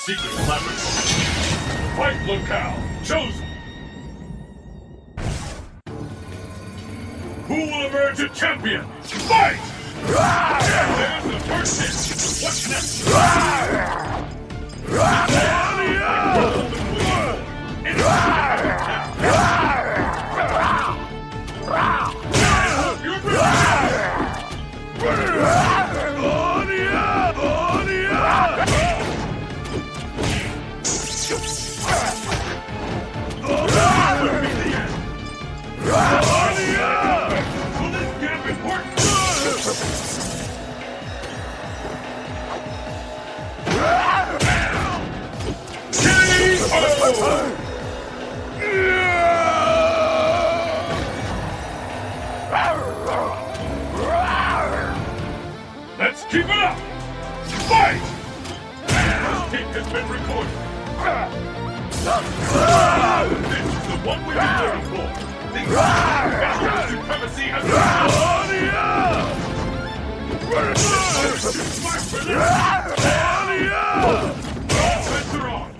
secret laboratory. Fight locale chosen. Who will emerge a champion? Fight! There's the first hit. What's next? Let's keep it up! Fight! This kick has been recorded. This is the one we've been waiting for. The supremacy has been offense are on.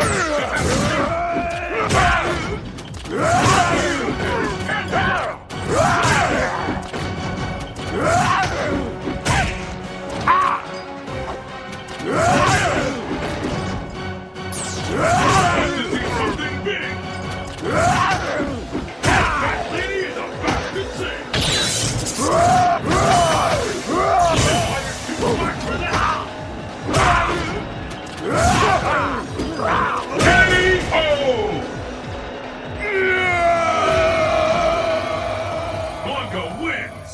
Something big. That lady is about to sing. BLANKA wins.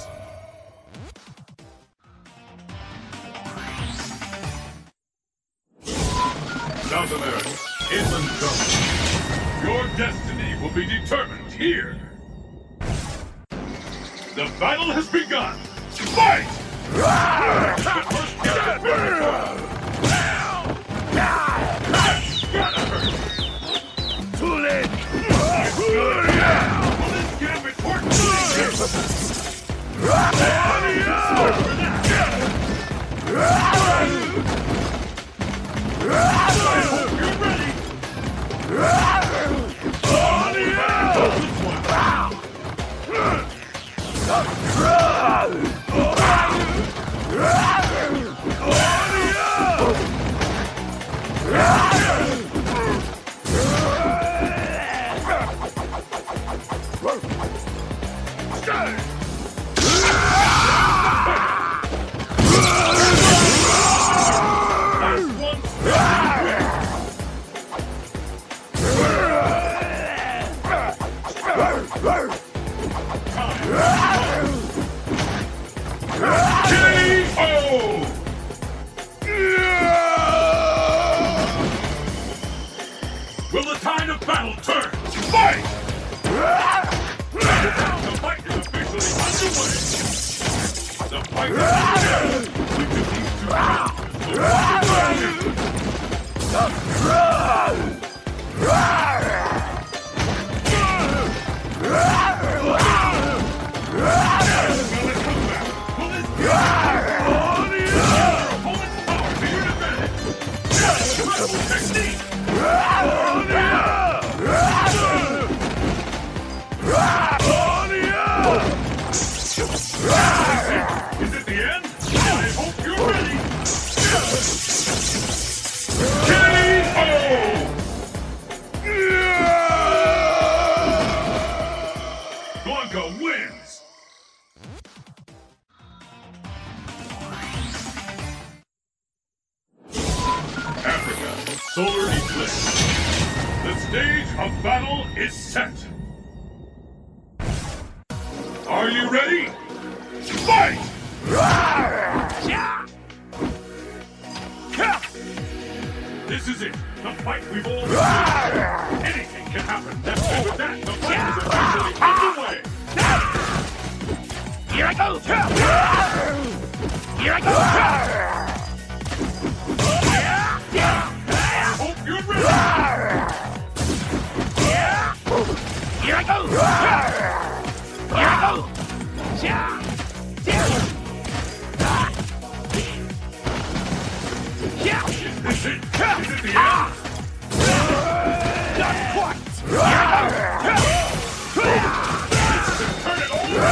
South America, inland zone. Your destiny will be determined here. The battle has begun. Fight! The first hit has been recorded. Gotta hurt. Too late. Will this gambit work? I hope you're ready. Will the tide of battle turn? Fight! The fight is officially underway. The fight is underway. Which of these two rounds will Is it the end? I hope you're ready! K.O. BLANKA wins! Africa, solar eclipse. The stage of battle is set. Are you ready? Fight! This is it. The fight we've all been waiting. Anything can happen. And with that, the fight is officially underway. Here I go! Here I go! I hope you're ready. Here I go! Here I go! Is this it? Is it it the end? Not quite! Turn it over!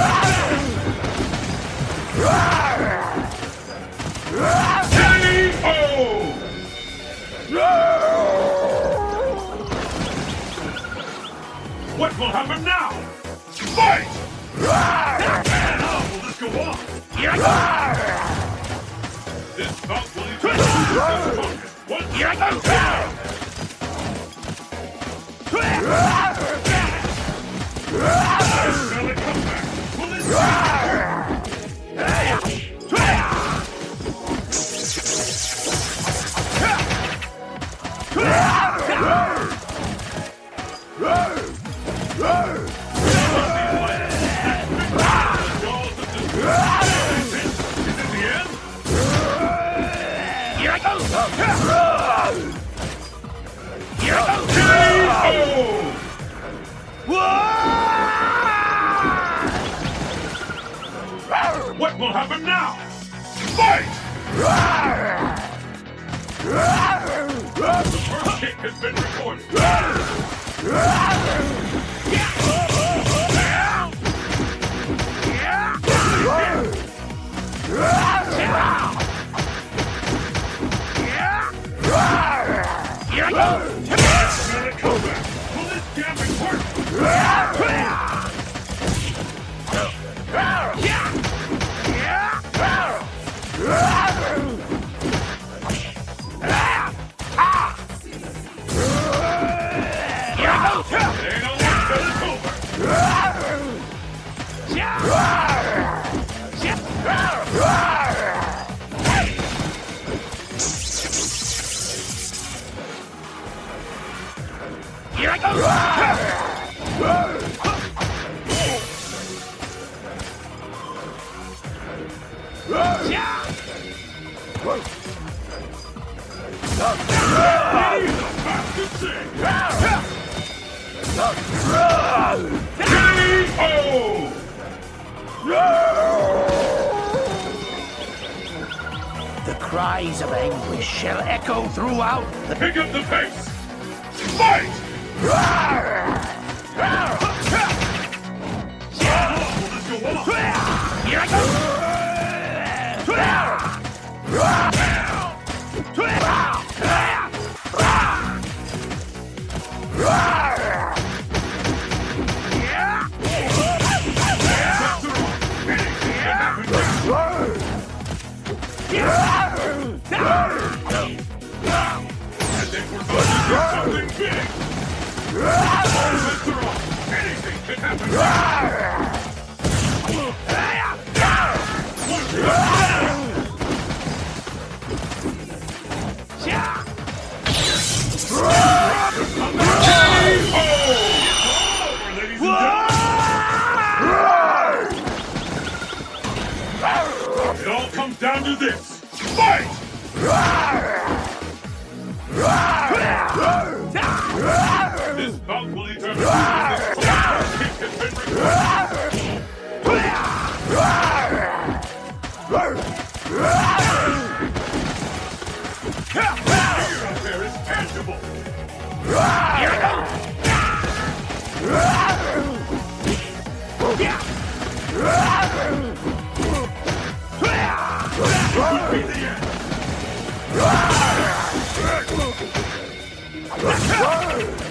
What will happen now? Fight! How will this go on? Here I go! This bout will determine who's Here I go! Smell it come back. Will this What will happen now? Fight! The first kick has been recorded. Here I go! Smell it come back. Will this damage work? Here I go! The cries of anguish shall echo throughout the... Pick up the pace! Fight! Here I Something big! Anything can happen! It all comes down to this! Fight! This bout will determine who this kick has been recorded. Fear out there is tangible! Here I go! Could be the end!